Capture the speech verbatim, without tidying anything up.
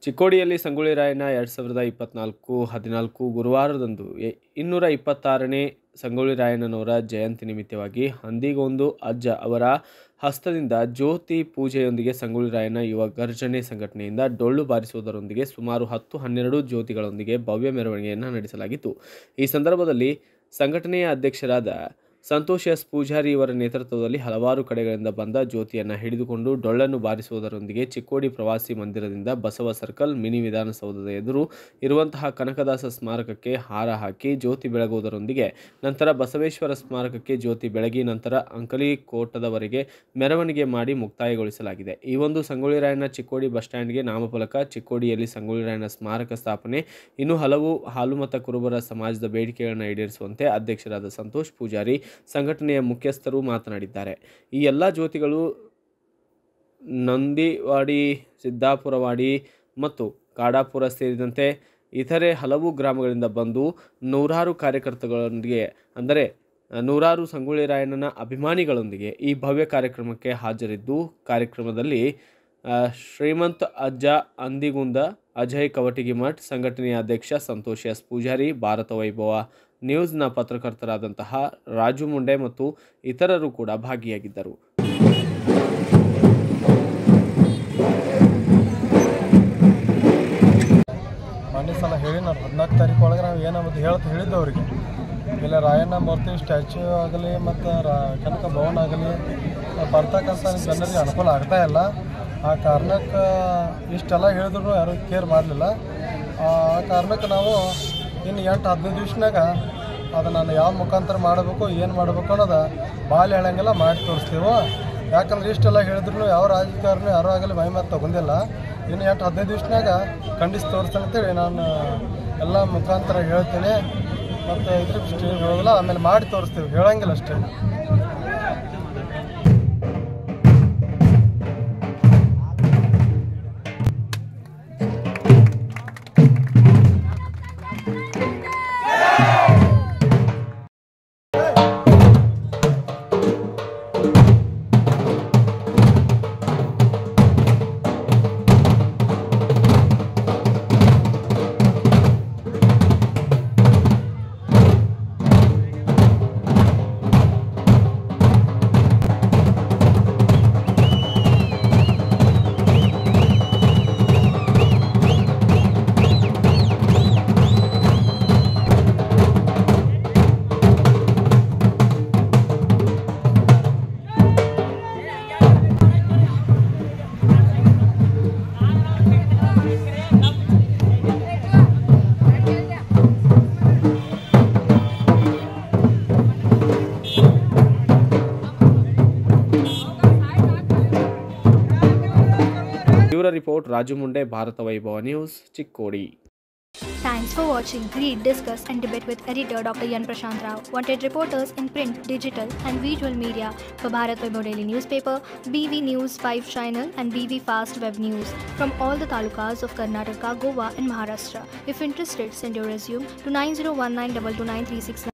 ಚಿಕ್ಕೋಡಿಯಲ್ಲಿ ಸಂಗೊಳ್ಳಿ ರಾಯಣ್ಣ ಎರಡು ಸಾವಿರದ ಇಪ್ಪತ್ತ್ನಾಲ್ಕು ಹದಿನಾಲ್ಕು ಗುರುವಾರದಂದು ಇನ್ನೂರ ಇಪ್ಪತ್ತಾರನೇ ಸಂಗೊಳ್ಳಿ ರಾಯಣ್ಣನವರ ಜಯಂತಿ ನಿಮಿತ್ತವಾಗಿ ಹಂದಿಗೊಂದು ಅಜ್ಜ ಅವರ ಹಸ್ತದಿಂದ ಜ್ಯೋತಿ ಪೂಜೆಯೊಂದಿಗೆ ಸಂಗೊಳ್ಳಿ ರಾಯಣ್ಣ ಯುವ ಗರ್ಜನೆ ಸಂಘಟನೆಯಿಂದ ಡೊಳ್ಳು ಬಾರಿಸುವುದರೊಂದಿಗೆ ಸುಮಾರು ಹತ್ತು ಹನ್ನೆರಡು ಜ್ಯೋತಿಗಳೊಂದಿಗೆ ಭವ್ಯ ಮೆರವಣಿಗೆಯನ್ನು ನಡೆಸಲಾಗಿತ್ತು. ಈ ಸಂದರ್ಭದಲ್ಲಿ ಸಂಘಟನೆಯ ಅಧ್ಯಕ್ಷರಾದ ಸಂತೋಷ್ ಎಸ್ ಪೂಜಾರಿ ಇವರ ನೇತೃತ್ವದಲ್ಲಿ ಹಲವಾರು ಕಡೆಗಳಿಂದ ಬಂದ ಜ್ಯೋತಿಯನ್ನು ಹಿಡಿದುಕೊಂಡು ಡೊಳ್ಳನ್ನು ಬಾರಿಸುವುದರೊಂದಿಗೆ ಚಿಕ್ಕೋಡಿ ಪ್ರವಾಸಿ ಮಂದಿರದಿಂದ ಬಸವ ಸರ್ಕಲ್ ಮಿನಿ ವಿಧಾನಸೌಧದ ಎದುರು ಇರುವಂತಹ ಕನಕದಾಸ ಸ್ಮಾರಕಕ್ಕೆ ಹಾರ ಹಾಕಿ ಜ್ಯೋತಿ ಬೆಳಗುವುದರೊಂದಿಗೆ ನಂತರ ಬಸವೇಶ್ವರ ಸ್ಮಾರಕಕ್ಕೆ ಜ್ಯೋತಿ ಬೆಳಗಿ ನಂತರ ಅಂಕಲಿಕೋಟದವರೆಗೆ ಮೆರವಣಿಗೆ ಮಾಡಿ ಮುಕ್ತಾಯಗೊಳಿಸಲಾಗಿದೆ. ಈ ಒಂದು ಸಂಗೊಳ್ಳಿ ರಾಯಣ್ಣ ಚಿಕ್ಕೋಡಿ ಬಸ್ ಸ್ಟ್ಯಾಂಡ್ಗೆ ನಾಮಫಲಕ, ಚಿಕ್ಕೋಡಿಯಲ್ಲಿ ಸಂಗೊಳ್ಳಿ ರಾಯಣ್ಣ ಸ್ಮಾರಕ ಸ್ಥಾಪನೆ, ಇನ್ನು ಹಲವು ಹಾಲುಮತ ಕುರುಬರ ಸಮಾಜದ ಬೇಡಿಕೆಗಳನ್ನು ಈಡೇರಿಸುವಂತೆ ಅಧ್ಯಕ್ಷರಾದ ಸಂತೋಷ್ ಪೂಜಾರಿ ಸಂಘಟನೆಯ ಮುಖ್ಯಸ್ಥರು ಮಾತನಾಡಿದ್ದಾರೆ. ಈ ಎಲ್ಲ ಜ್ಯೋತಿಗಳು ನಂದಿವಾಡಿ, ಸಿದ್ದಾಪುರವಾಡಿ ಮತ್ತು ಕಾಡಾಪುರ ಸೇರಿದಂತೆ ಇತರೆ ಹಲವು ಗ್ರಾಮಗಳಿಂದ ಬಂದು ನೂರಾರು ಕಾರ್ಯಕರ್ತಗಳೊಂದಿಗೆ ಅಂದರೆ ನೂರಾರು ಸಂಗೊಳ್ಳಿ ರಾಯಣ್ಣನ ಅಭಿಮಾನಿಗಳೊಂದಿಗೆ ಈ ಭವ್ಯ ಕಾರ್ಯಕ್ರಮಕ್ಕೆ ಹಾಜರಿದ್ದು, ಕಾರ್ಯಕ್ರಮದಲ್ಲಿ ಶ್ರೀಮಂತ್ ಅಜ್ಜ ಅಂದಿಗುಂದ, ಅಜಯ್ ಕವಟಿಗಿಮಠ್, ಸಂಘಟನೆಯ ಅಧ್ಯಕ್ಷ ಸಂತೋಷ್ ಎಸ್ ಪೂಜಾರಿ, ಭಾರತ ವೈಭವ ನ್ಯೂಸ್ನ ಪತ್ರಕರ್ತರಾದಂತಹ ರಾಜು ಮುಂಡೆ ಮತ್ತು ಇತರರು ಕೂಡ ಭಾಗಿಯಾಗಿದ್ದರು. ಮೊನ್ನೆ ಸಲ ಹೇಳಿ ನಾವು ಹದಿನಾಲ್ಕು ತಾರೀಕು ಒಳಗೆ ನಾವು ಏನಂಬುದು ಹೇಳ್ತಾ ಹೇಳಿದ್ದು ಅವರಿಗೆ. ಇಲ್ಲ ರಾಯಣ್ಣ ಮೂರ್ತಿ ಸ್ಟ್ಯಾಚ್ಯೂ ಆಗಲಿ ಮತ್ತು ರಾ ಕನಕ ಭವನ ಆಗಲಿ ಬರ್ತಕ್ಕಂಥ ಜನರಿಗೆ ಅನುಕೂಲ ಆಗ್ತಾ ಇಲ್ಲ. ಆ ಕಾರಣಕ್ಕೆ ಇಷ್ಟೆಲ್ಲ ಹೇಳಿದ್ರು ಯಾರು ಕೇರ್ ಮಾಡಲಿಲ್ಲ. ಆ ಕಾರಣಕ್ಕೆ ನಾವು ಇನ್ನು ಎಂಟು ಹದಿನೈದು ದಿವ್ಸನಾಗ ಅದು ನಾನು ಯಾವ ಮುಖಾಂತರ ಮಾಡಬೇಕು, ಏನು ಮಾಡಬೇಕು ಅನ್ನೋದು ಬಾಲ್ ಹೇಳಂಗೆಲ್ಲ ಮಾಡಿ ತೋರಿಸ್ತೀವೋ. ಯಾಕಂದ್ರೆ ಇಷ್ಟೆಲ್ಲ ಹೇಳಿದ್ರು ಯಾವ ರಾಜಕಾರಣ ಯಾರೂ ಆಗಲಿ ಮೈ ಮಾತು ತಗೊಂಡಿಲ್ಲ. ಇನ್ನು ಎಂಟು ಹದಿನೈದು ದಿವ್ಸನಾಗ ಖಂಡಿಸಿ ತೋರಿಸ್ತೇನೆ ಅಂತೇಳಿ ನಾನು ಎಲ್ಲ ಮುಖಾಂತರ ಹೇಳ್ತೀನಿ. ಮತ್ತು ಇದ್ರ ಸ್ಟೇಜ್ ಹೇಳೋದಿಲ್ಲ, ಆಮೇಲೆ ಮಾಡಿ ತೋರಿಸ್ತೀವಿ, ಹೇಳಂಗಿಲ್ಲ ಅಷ್ಟೇ. Bureau report Raju Munde, Bharat Vaibhav news, Chikkodi. Thanks for watching. Read, discuss and debate with editor Doctor Yan Prashant Rao. Wanted reporters in print, digital and visual media for Bharat Vaibhav Daily Newspaper, B V News five Channel and B V Fast Web News from all the talukas of Karnataka, Goa and Maharashtra. If interested, send your resume to nine zero one nine two two nine three six nine.